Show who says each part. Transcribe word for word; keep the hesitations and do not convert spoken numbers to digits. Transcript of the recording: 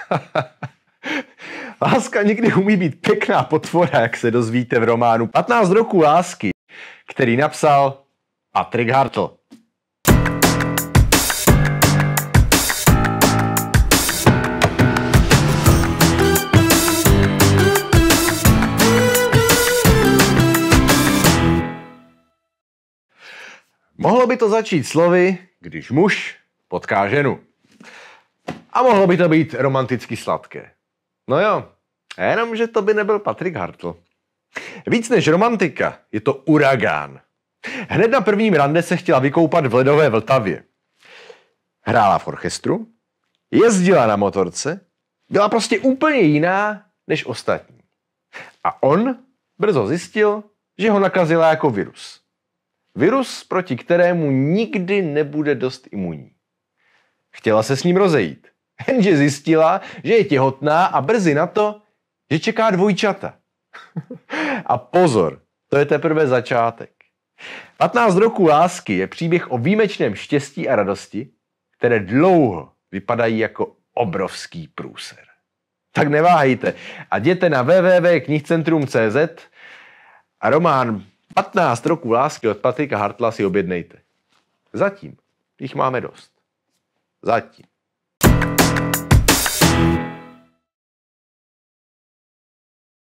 Speaker 1: Láska někdy umí být pěkná potvora, jak se dozvíte v románu patnáct roků lásky, který napsal Patrik Hartl. Mohlo by to začít slovy, když muž potká ženu. A mohlo by to být romanticky sladké. No jo, jenomže to by nebyl Patrik Hartl. Víc než romantika, je to uragán. Hned na prvním rande se chtěla vykoupat v ledové Vltavě. Hrála v orchestru, jezdila na motorce, byla prostě úplně jiná než ostatní. A on brzo zjistil, že ho nakazila jako virus. Virus, proti kterému nikdy nebude dost imunní. Chtěla se s ním rozejít, jenže zjistila, že je těhotná a brzy na to, že čeká dvojčata. A pozor, to je teprve začátek. patnáct roků lásky je příběh o výjimečném štěstí a radosti, které dlouho vypadají jako obrovský průser. Tak neváhejte a jděte na w w w tečka knihcentrum tečka c z a román patnáct roků lásky od Patrika Hartla si objednejte. Zatím jich máme dost. Zatím.